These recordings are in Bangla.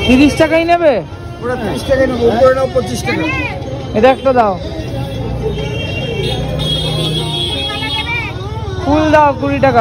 30 টাকাই নেবে? ওরা 30 টাকাই নেবো, উপরে নাও 25 টাকা। এটা একটা দাও। ফুল দাও 20 টাকা।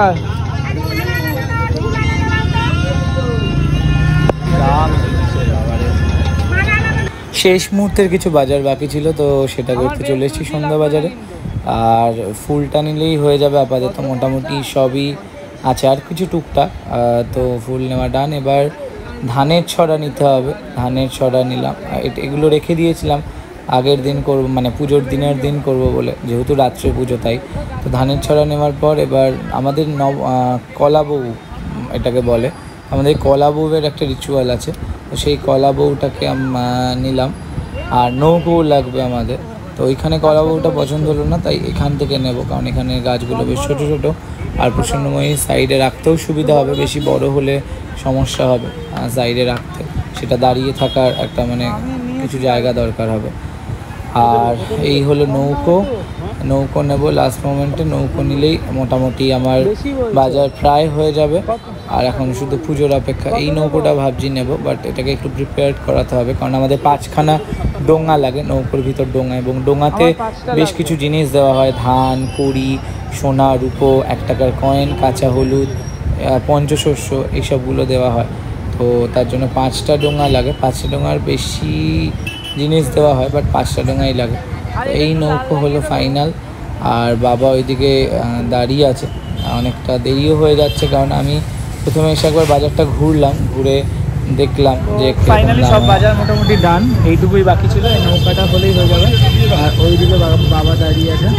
শেষ মুহূর্তের কিছু বাজার বাকি ছিল, তো সেটা করতে চলে এসেছি সন্ধ্যা বাজারে। আর ফুলটা নিলেই হয়ে যাবে আপাতত, মোটামুটি সবই আছে, আর কিছু টুকটাক। তো ফুল নেওয়া ডান। এবার ধানের ছড়া নিতে হবে, ধানের ছড়া নিলাম। এগুলো রেখে দিয়েছিলাম আগের দিন করব, মানে পুজোর দিনের দিন করব বলে, যেহেতু রাত্রে পুজো তাই। তো ধানের ছড়া নেওয়ার পর এবার আমাদের কলা বউ এটাকে বলে, আমাদের কলা বউয়ের একটা রিচুয়াল আছে, তো সেই কলা বউটাকে নিলাম। আর নৌকো লাগবে আমাদের, তো ওইখানে কলা বউটা পছন্দ হলো না, তাই এখান থেকে নেব, কারণ এখানে গাছগুলো বেশ ছোটো ছোটো। আর প্রসন্নময়ী সাইডে রাখতেও সুবিধা হবে, বেশি বড় হলে সমস্যা হবে সাইডে রাখতে, সেটা দাঁড়িয়ে থাকার একটা মানে কিছু জায়গা দরকার হবে। আর এই হলো নৌকো নেব লাস্ট মোমেন্টে। নৌকো নিলেই মোটামুটি আমার বাজার প্রায় হয়ে যাবে, আর এখন শুধু পুজোর অপেক্ষা। এই নৌকোটা ভাবছি নেব, বাট এটাকে একটু প্রিপেয়ার করাতে হবে, কারণ আমাদের 5খানা ডোঙা লাগে, নৌকোর ভিতর ডোঙা, এবং ডোঙাতে বেশ কিছু জিনিস দেওয়া হয়, ধান, কড়ি, সোনা, রূপো, 1 টাকার কয়েন, কাঁচা হলুদ, পঞ্চশস্য, এইসবগুলো দেওয়া হয়। তো তার জন্য 5টা ডোঙা লাগে, 5টা ডোঙার বেশি জিনিস দেওয়া হয়, বাট 5টা ডোঙাই লাগে। তো এই নৌকো হলো ফাইনাল। আর বাবা ওইদিকে দাঁড়িয়ে আছে, অনেকটা দেরিও হয়ে যাচ্ছে, কারণ আমি প্রথমে এসে একবার বাজারটা ঘুরলাম, ঘুরে দেখলাম যে ফাইনালি সব বাজার মোটামুটি ডান, এইটুকুই বাকি ছিল, এই নৌকাটা হলেই হয়ে যাবে। আর ওইদিকে বাবা দাঁড়িয়ে আছে।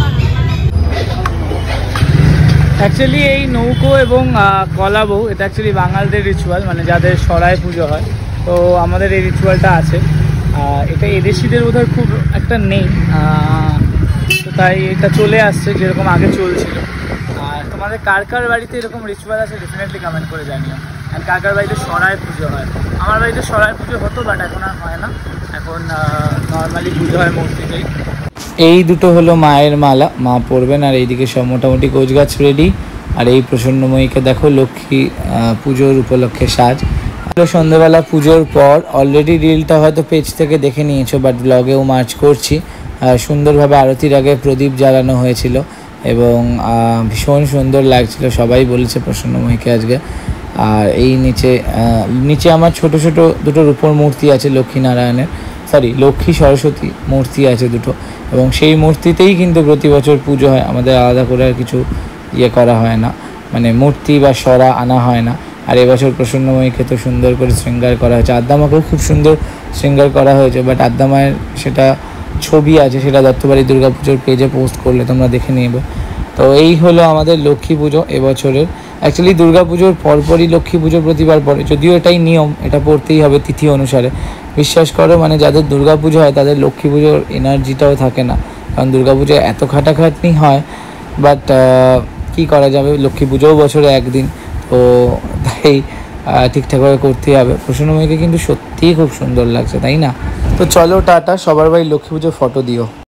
অ্যাকচুয়ালি এই নৌকো এবং কলা বউ এটা অ্যাকচুয়ালি বাঙালদের রিচুয়াল, মানে যাদের সরায় পুজো হয়, তো আমাদের এই রিচুয়ালটা আছে। এটা এদেশিদের বোধহয় খুব একটা নেই, তো তাই এটা চলে আসছে যেরকম আগে চলছিল। আর তোমাদের কার কার বাড়িতে এরকম রিচুয়াল আছে ডেফিনেটলি কমেন্ট করে জানিও। আর কার কার বাড়িতে সরায় পুজো হয়? আমার বাড়িতে সরায় পুজো হতো, বাট এখন আর হয় না, এখন নর্মালি পুজো হয় মূর্তিতেই। এই দুটো হলো মায়ের মালা, মা পরবেন। আর এইদিকে সব মোটামুটি গোছগাছ রেডি। আর এই প্রসন্নময়ীকে দেখো, লক্ষ্মী পুজোর উপলক্ষে সাজ। সন্ধ্যাবেলা পুজোর পর অলরেডি রিলটা হয়তো পেজ থেকে দেখে নিয়েছো, বাট ব্লগেও মার্চ করছি। সুন্দরভাবে আরতির আগে প্রদীপ জ্বালানো হয়েছিল এবং ভীষণ সুন্দর লাগছিল, সবাই বলেছে প্রসন্নময়ীকে আজকে। আর এই নিচে আমার ছোট ছোট দুটো রূপোর মূর্তি আছে, লক্ষ্মী সরস্বতী মূর্তি আছে দুটো, এবং সেই মূর্তিতেই কিন্তু প্রতি বছর পুজো হয়, আমাদের আলাদা করে আর কিছু করা হয় না, মানে মূর্তি বা সরা আনা হয় না। আর এবছর প্রসন্নময়ীকে তো সুন্দর করে শৃঙ্গার করা হয়েছে, আদ্দামাকেও খুব সুন্দর শৃঙ্গার করা হয়েছে, বাট আদ্দামায়ের সেটা ছবি আছে, সেটা দত্তবাড়ি দুর্গাপুজোর পেজে পোস্ট করলে তোমরা দেখে নেবে। তো এই হলো আমাদের লক্ষ্মী পুজো এবছরের। অ্যাকচুয়ালি দুর্গাপুজোর পরপরই লক্ষ্মী পুজো প্রতিবার পরে, যদিও এটাই নিয়ম, এটা পড়তেই হবে তিথি অনুসারে। বিশ্বাস করো, মানে যাদের দুর্গাপুজো হয় তাদের লক্ষ্মী পুজোর এনার্জিটাও থাকে না, কারণ দুর্গাপুজোয় এত খাটাখাটনি হয়, বাট কী করা যাবে, লক্ষ্মী পুজোও বছরে একদিন, তো তাই ঠিকঠাকভাবে করতেই হবে। প্রসন্নময়ীকে কিন্তু সত্যিই খুব সুন্দর লাগছে, তাই না? তো চলো টাটা, সবার বাড়ি লক্ষ্মী পুজোর ফটো দিও।